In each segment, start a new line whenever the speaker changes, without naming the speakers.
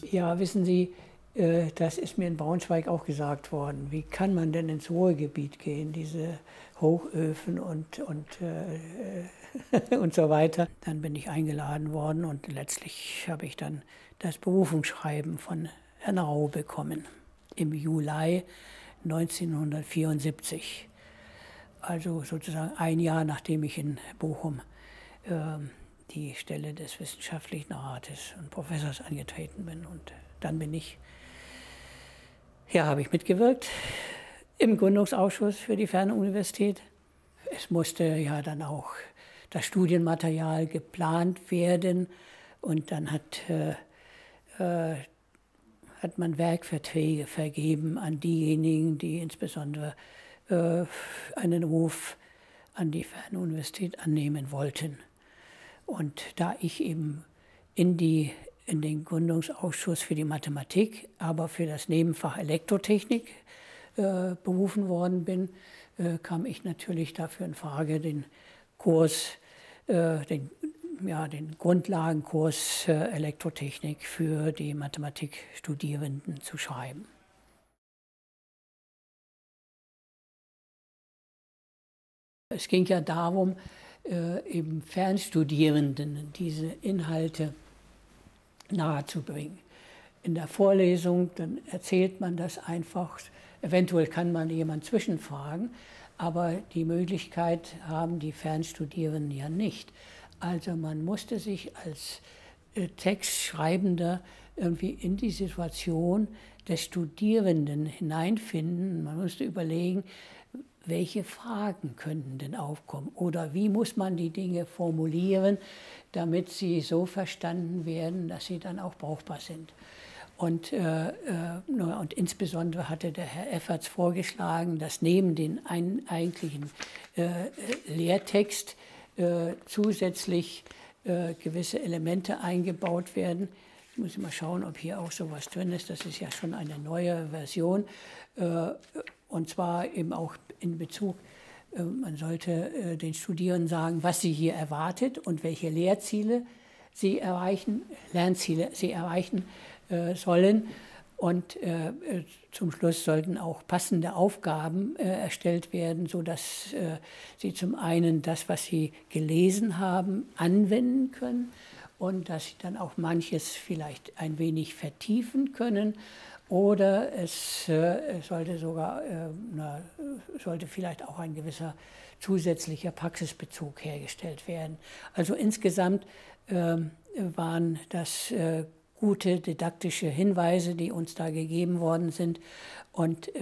Ja, wissen Sie, das ist mir in Braunschweig auch gesagt worden. Wie kann man denn ins Ruhrgebiet gehen, diese Hochöfen und so weiter. Dann bin ich eingeladen worden und letztlich habe ich dann das Berufungsschreiben von Herrn Rau bekommen im Juli 1974. Also sozusagen ein Jahr, nachdem ich in Bochum die Stelle des Wissenschaftlichen Rates und Professors angetreten bin. Und dann habe ich mitgewirkt im Gründungsausschuss für die Fernuniversität. Es musste ja dann auch das Studienmaterial geplant werden und dann hat man Werkverträge vergeben an diejenigen, die insbesondere einen Ruf an die Fernuniversität annehmen wollten. Und da ich eben in den Gründungsausschuss für die Mathematik, aber für das Nebenfach Elektrotechnik berufen worden bin, kam ich natürlich dafür in Frage, den Kurs, den Grundlagenkurs Elektrotechnik für die Mathematikstudierenden zu schreiben. Es ging ja darum, eben Fernstudierenden diese Inhalte nahezubringen. In der Vorlesung, dann erzählt man das einfach, eventuell kann man jemanden zwischenfragen, aber die Möglichkeit haben die Fernstudierenden ja nicht. Also man musste sich als Textschreibender irgendwie in die Situation des Studierenden hineinfinden. Man musste überlegen, welche Fragen könnten denn aufkommen oder wie muss man die Dinge formulieren, damit sie so verstanden werden, dass sie dann auch brauchbar sind. Und insbesondere hatte der Herr Efferts vorgeschlagen, dass neben den eigentlichen Lehrtext zusätzlich gewisse Elemente eingebaut werden. Ich muss mal schauen, ob hier auch sowas drin ist. Das ist ja schon eine neue Version. Und zwar eben auch in Bezug, man sollte den Studierenden sagen, was sie hier erwartet und welche Lernziele sie erreichen sollen. Und zum Schluss sollten auch passende Aufgaben erstellt werden, sodass sie zum einen das, was sie gelesen haben, anwenden können und dass sie dann auch manches vielleicht ein wenig vertiefen können. Oder es sollte vielleicht auch ein gewisser zusätzlicher Praxisbezug hergestellt werden. Also insgesamt waren das gute didaktische Hinweise, die uns da gegeben worden sind. Und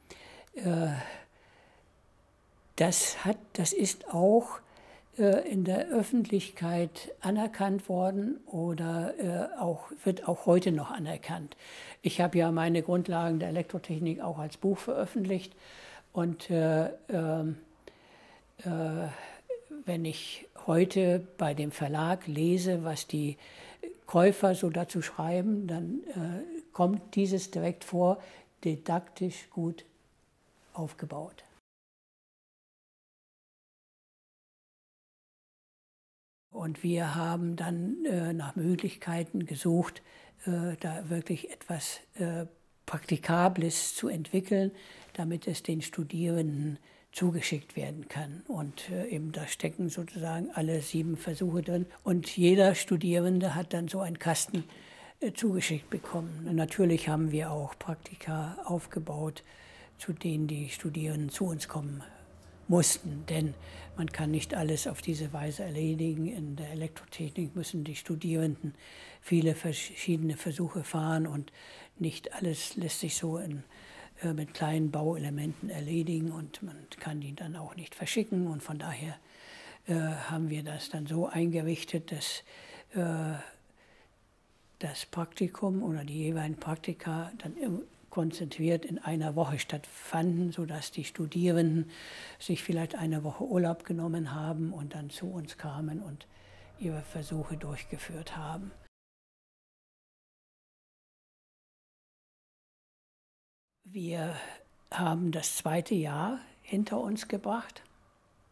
das ist auch in der Öffentlichkeit anerkannt worden oder wird auch heute noch anerkannt. Ich habe ja meine Grundlagen der Elektrotechnik auch als Buch veröffentlicht und wenn ich heute bei dem Verlag lese, was die Käufer so dazu schreiben, dann kommt dieses direkt vor, didaktisch gut aufgebaut. Und wir haben dann nach Möglichkeiten gesucht, da wirklich etwas Praktikables zu entwickeln, damit es den Studierenden zugeschickt werden kann. Und eben da stecken sozusagen alle 7 Versuche drin. Und jeder Studierende hat dann so einen Kasten zugeschickt bekommen. Und natürlich haben wir auch Praktika aufgebaut, zu denen die Studierenden zu uns kommen mussten, denn man kann nicht alles auf diese Weise erledigen. In der Elektrotechnik müssen die Studierenden viele verschiedene Versuche fahren und nicht alles lässt sich so mit kleinen Bauelementen erledigen und man kann die dann auch nicht verschicken und von daher haben wir das dann so eingerichtet, dass das Praktikum oder die jeweiligen Praktika dann konzentriert in einer Woche stattfanden, sodass die Studierenden sich vielleicht eine Woche Urlaub genommen haben und dann zu uns kamen und ihre Versuche durchgeführt haben. Wir haben das 2. Jahr hinter uns gebracht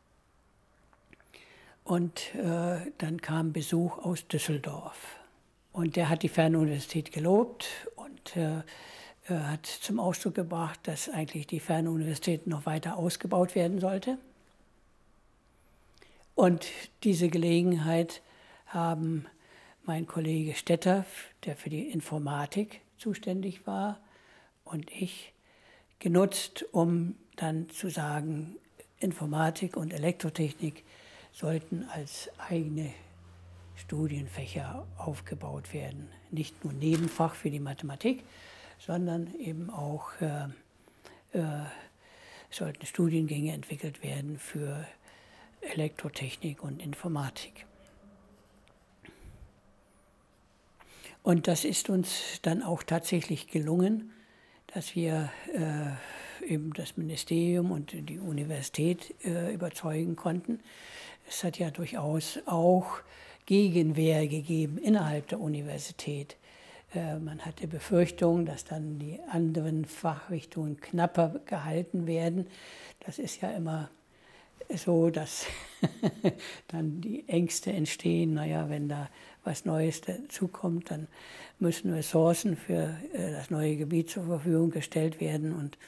und dann kam Besuch aus Düsseldorf. Und der hat die Fernuniversität gelobt und hat zum Ausdruck gebracht, dass eigentlich die Fernuniversität noch weiter ausgebaut werden sollte. Und diese Gelegenheit haben mein Kollege Stetter, der für die Informatik zuständig war, und ich genutzt, um dann zu sagen, Informatik und Elektrotechnik sollten als eigene Studienfächer aufgebaut werden. Nicht nur Nebenfach für die Mathematik, sondern eben auch sollten Studiengänge entwickelt werden für Elektrotechnik und Informatik. Und das ist uns dann auch tatsächlich gelungen, dass wir eben das Ministerium und die Universität überzeugen konnten. Es hat ja durchaus auch Gegenwehr gegeben innerhalb der Universität. Man hatte Befürchtungen, dass dann die anderen Fachrichtungen knapper gehalten werden. Das ist ja immer so, dass dann die Ängste entstehen. Naja, wenn da was Neues dazukommt, dann müssen Ressourcen für das neue Gebiet zur Verfügung gestellt werden und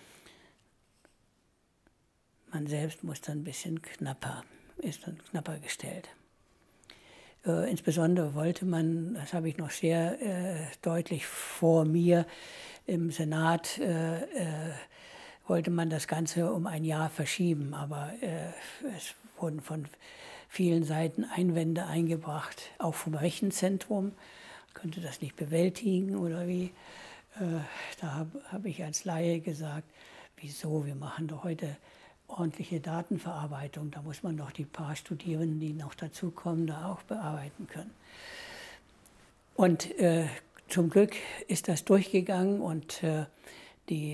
man selbst muss dann ein bisschen ist dann knapper gestellt. Insbesondere wollte man, das habe ich noch sehr deutlich vor mir im Senat, wollte man das Ganze um ein Jahr verschieben, aber es wurden von vielen Seiten Einwände eingebracht, auch vom Rechenzentrum, könnte das nicht bewältigen oder wie. Da habe ich als Laie gesagt, wieso, wir machen doch heute ordentliche Datenverarbeitung, da muss man doch die paar Studierenden, die noch dazukommen, da auch bearbeiten können. Und zum Glück ist das durchgegangen und die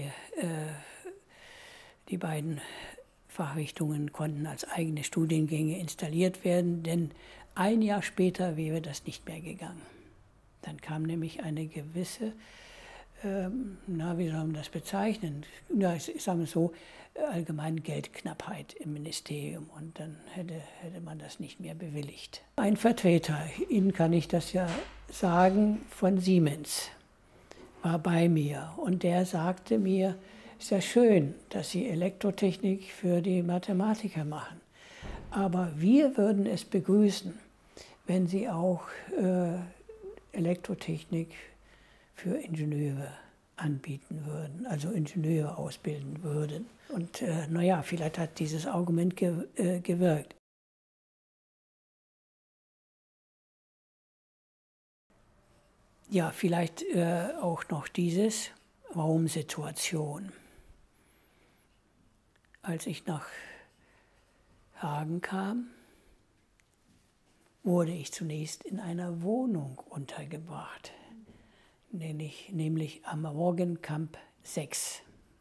beiden Fachrichtungen konnten als eigene Studiengänge installiert werden, denn ein Jahr später wäre das nicht mehr gegangen. Dann kam nämlich eine gewisse, wie soll man das bezeichnen? Ja, ich sage mal so, allgemein Geldknappheit im Ministerium und dann hätte man das nicht mehr bewilligt. Ein Vertreter, Ihnen kann ich das ja sagen, von Siemens war bei mir und der sagte mir, ist ja schön, dass Sie Elektrotechnik für die Mathematiker machen, aber wir würden es begrüßen, wenn Sie auch Elektrotechnik für Ingenieure anbieten würden, also Ingenieure ausbilden würden. Und naja, vielleicht hat dieses Argument gewirkt. Ja, vielleicht auch noch dieses, Raumsituation. Als ich nach Hagen kam, wurde ich zunächst in einer Wohnung untergebracht, nämlich am Morgenkamp 6.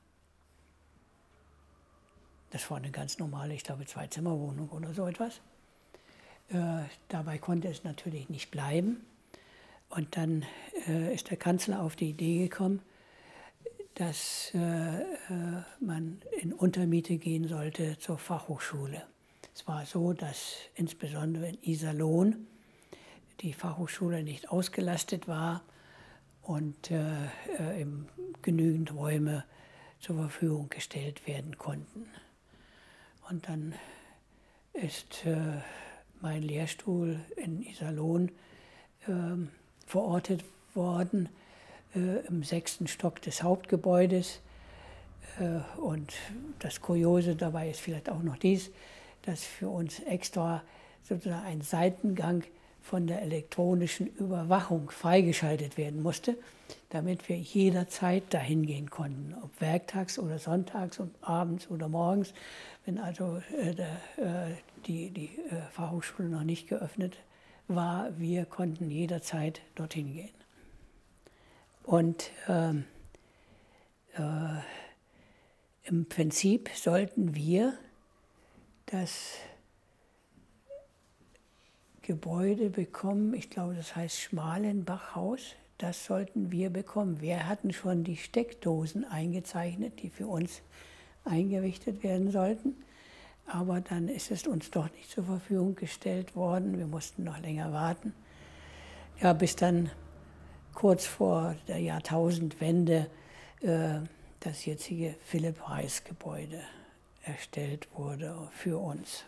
Das war eine ganz normale, ich glaube, Zwei-Zimmer-Wohnung oder so etwas. Dabei konnte es natürlich nicht bleiben. Und dann ist der Kanzler auf die Idee gekommen, dass man in Untermiete gehen sollte zur Fachhochschule. Es war so, dass insbesondere in Iserlohn die Fachhochschule nicht ausgelastet war und eben genügend Räume zur Verfügung gestellt werden konnten. Und dann ist mein Lehrstuhl in Iserlohn verortet worden im 6. Stock des Hauptgebäudes. Und das Kuriose dabei ist vielleicht auch noch dies, dass für uns extra sozusagen ein Seitengang von der elektronischen Überwachung freigeschaltet werden musste, damit wir jederzeit dahin gehen konnten, ob werktags oder sonntags und abends oder morgens, wenn also die Fachhochschule noch nicht geöffnet war, wir konnten jederzeit dorthin gehen. Und im Prinzip sollten wir das Gebäude bekommen, ich glaube, das heißt Schmalenbachhaus, das sollten wir bekommen. Wir hatten schon die Steckdosen eingezeichnet, die für uns eingerichtet werden sollten, aber dann ist es uns doch nicht zur Verfügung gestellt worden. Wir mussten noch länger warten. Ja, bis dann kurz vor der Jahrtausendwende das jetzige Philipp-Reis-Gebäude erstellt wurde für uns.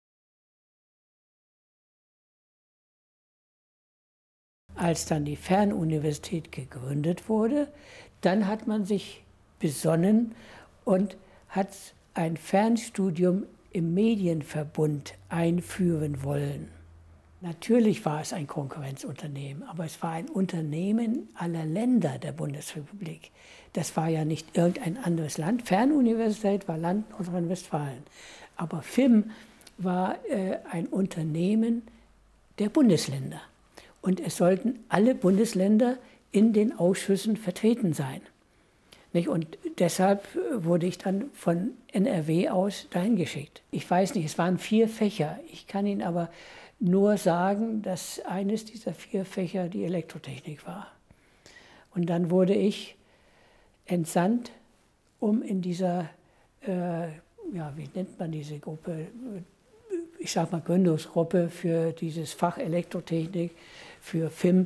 Als dann die Fernuniversität gegründet wurde, dann hat man sich besonnen und hat ein Fernstudium im Medienverbund einführen wollen. Natürlich war es ein Konkurrenzunternehmen, aber es war ein Unternehmen aller Länder der Bundesrepublik. Das war ja nicht irgendein anderes Land. Fernuniversität war Land Nordrhein-Westfalen. Aber FIM war ein Unternehmen der Bundesländer. Und es sollten alle Bundesländer in den Ausschüssen vertreten sein. Und deshalb wurde ich dann von NRW aus dahin geschickt. Ich weiß nicht, es waren 4 Fächer. Ich kann Ihnen aber nur sagen, dass eines dieser 4 Fächer die Elektrotechnik war. Und dann wurde ich entsandt, um in dieser, ja, wie nennt man diese Gruppe, ich sage mal Gründungsgruppe für dieses Fach Elektrotechnik, für FIM,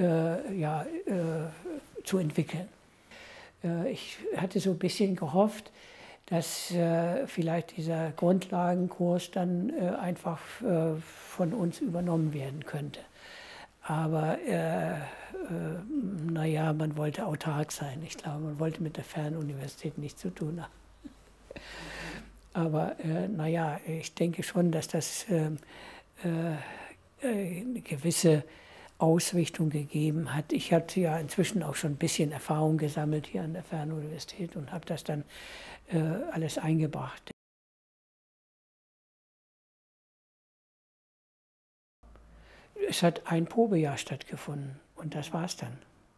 zu entwickeln. Ich hatte so ein bisschen gehofft, dass vielleicht dieser Grundlagenkurs dann einfach von uns übernommen werden könnte. Aber naja, man wollte autark sein. Ich glaube, man wollte mit der Fernuniversität nichts zu tun haben. Aber naja, ich denke schon, dass das eine gewisse Ausrichtung gegeben hat. Ich hatte ja inzwischen auch schon ein bisschen Erfahrung gesammelt hier an der Fernuniversität und habe das dann alles eingebracht. Es hat ein Probejahr stattgefunden und das war es dann.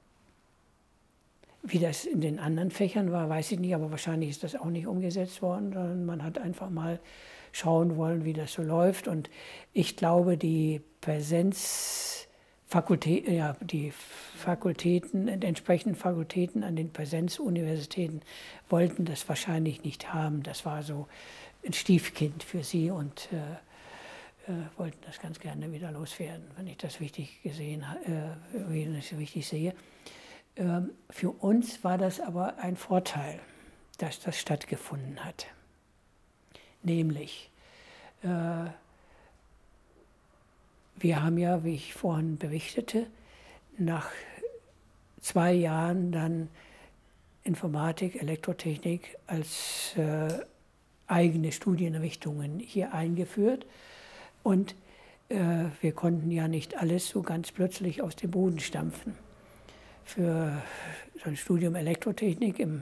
Wie das in den anderen Fächern war, weiß ich nicht, aber wahrscheinlich ist das auch nicht umgesetzt worden, sondern man hat einfach mal schauen wollen, wie das so läuft. Und ich glaube, die Fakultäten, die entsprechenden Fakultäten an den Präsenzuniversitäten wollten das wahrscheinlich nicht haben. Das war so ein Stiefkind für sie und wollten das ganz gerne wieder loswerden, wenn ich das richtig sehe. Für uns war das aber ein Vorteil, dass das stattgefunden hat. Nämlich, wir haben ja, wie ich vorhin berichtete, nach 2 Jahren dann Informatik, Elektrotechnik als eigene Studienrichtungen hier eingeführt. Und wir konnten ja nicht alles so ganz plötzlich aus dem Boden stampfen. Für so ein Studium Elektrotechnik im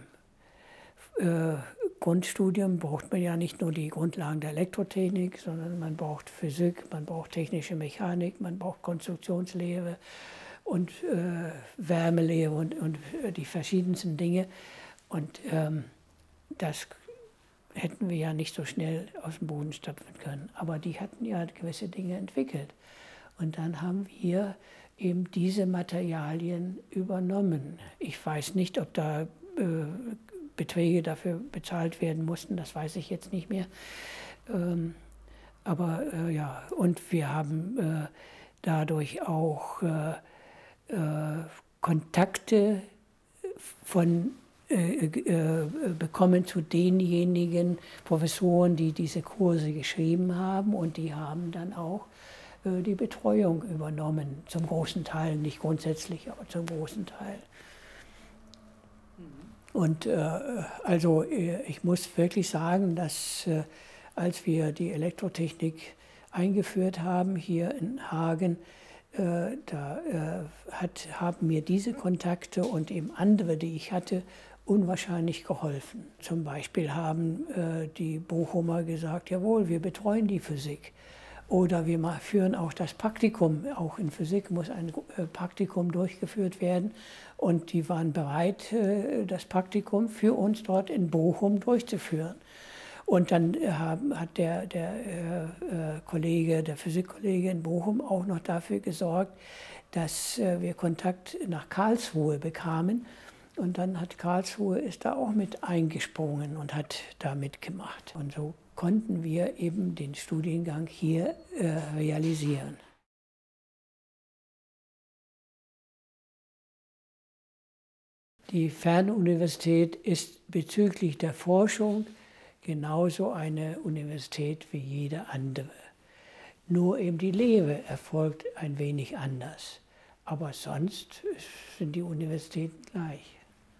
Grundstudium braucht man ja nicht nur die Grundlagen der Elektrotechnik, sondern man braucht Physik, man braucht technische Mechanik, man braucht Konstruktionslehre und Wärmelehre und die verschiedensten Dinge. Und das hätten wir ja nicht so schnell aus dem Boden stampfen können. Aber die hatten ja gewisse Dinge entwickelt. Und dann haben wir eben diese Materialien übernommen. Ich weiß nicht, ob da Beträge dafür bezahlt werden mussten, das weiß ich jetzt nicht mehr. Aber ja, und wir haben dadurch auch Kontakte bekommen zu denjenigen Professoren, die diese Kurse geschrieben haben, und die haben dann auch die Betreuung übernommen, zum großen Teil, nicht grundsätzlich, aber zum großen Teil. Und also ich muss wirklich sagen, dass als wir die Elektrotechnik eingeführt haben hier in Hagen, haben mir diese Kontakte und eben andere, die ich hatte, unwahrscheinlich geholfen. Zum Beispiel haben die Bochumer gesagt, jawohl, wir betreuen die Physik. Oder wir führen auch das Praktikum, auch in Physik muss ein Praktikum durchgeführt werden. Und die waren bereit, das Praktikum für uns dort in Bochum durchzuführen. Und dann hat der Physikkollege in Bochum auch noch dafür gesorgt, dass wir Kontakt nach Karlsruhe bekamen. Und dann hat Karlsruhe ist da auch mit eingesprungen und hat da mitgemacht. Und so konnten wir eben den Studiengang hier realisieren. Die Fernuniversität ist bezüglich der Forschung genauso eine Universität wie jede andere. Nur eben die Lehre erfolgt ein wenig anders. Aber sonst sind die Universitäten gleich.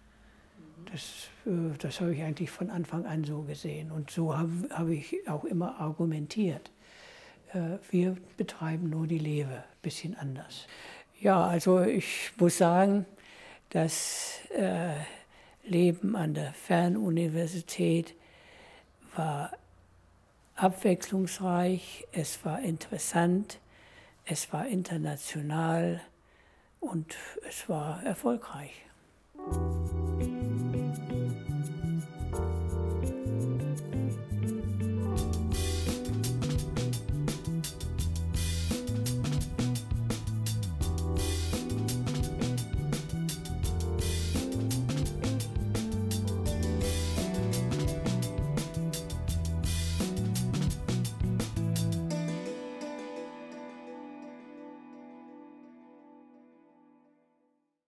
Das habe ich eigentlich von Anfang an so gesehen. Und so habe ich auch immer argumentiert. Wir betreiben nur die Lehre, ein bisschen anders. Ja, also ich muss sagen, das Leben an der Fernuniversität war abwechslungsreich, es war interessant, es war international und es war erfolgreich.